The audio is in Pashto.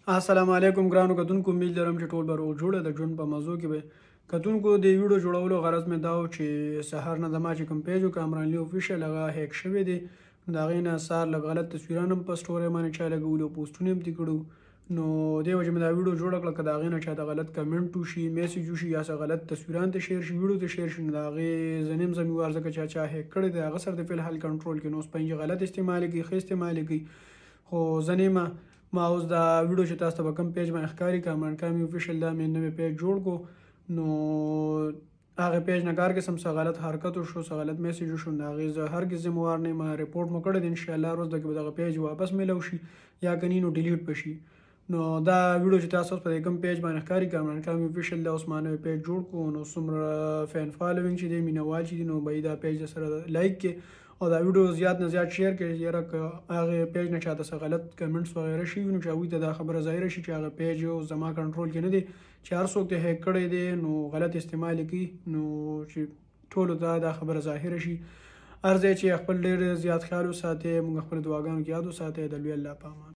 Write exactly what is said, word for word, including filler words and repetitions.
السلام علیکم ګرانو کتونکو، امید لرم چې ټول به روغ جوړه د ژوند په موضوع کې به کتونکو د ویډیو جوړولو غرض مې دا و چې سهار نه زما چې کوم پیج و کامران لی افیشل هغه هیک شوی دی. د هغې نه سهار لږ غلط تصویران هم په سټورۍ باندې چا لګولي او پوسټونه هم دې کړو، نو دې وجې مې دا ویډیو جوړه کړه. که د هغې نه چاته غلط کمنټ وشي، میسج وشي، یا څه غلط تصویران ته شیر شي، ویډیو ته شیر شي، نو د هغې زه نه یم ذمېوار، ځکه چې چا هیک کړی دی هغه سره د فلحال کنټرول کې نو اوس پنجې غلط استعمالې کوي، ښه استعمالې کوي، خو زه نه یم. ما اوس دا ویډیو چې تاسو ته به کوم پیج باندې ښکاري کامران کامي افیشل، دا مې نوی پیج جوړ کو، نو هغه پیج نه کار قسم څه غلط حرکت وشو، څه غلط میسج وشو، د هغې زه هرګز ذمهوار نه یم. ریپورټ مو کړی دی، انشاءالله روز د کې به دغه پیج واپس میلو شي یا که نه نو ډیلیټ به شي. نو دا ویډیو چې تاسو اوس په دې کوم پیج باندې ښکاري کامران کامي افیشل، دا اوس ما نوی پیج جوړ کو، نو څومره فین فالوینګ چې دی، مینوال چې دي، نو به یې دا پیج سره لایک کې او دا ویډیو زیات نه زیات شیر کړئ، یاره که هغې پیج نه چاته څه غلط کمنټس وغیره شي نو چې هغوی ته دا خبره ظاهره شي چې هغه پیج اوس زما کنټرول کې نه دی، چې هر څوک ته هیک کړی دی نو غلط استعمال یې کوي، نو چې ټولو ته دا خبره ظاهره شي. هر ځای چې خپل ډېر زیات خیال وساتئ، موږ خپلو دعاګانو کې یاد وساتئ. د لوی الله په امان.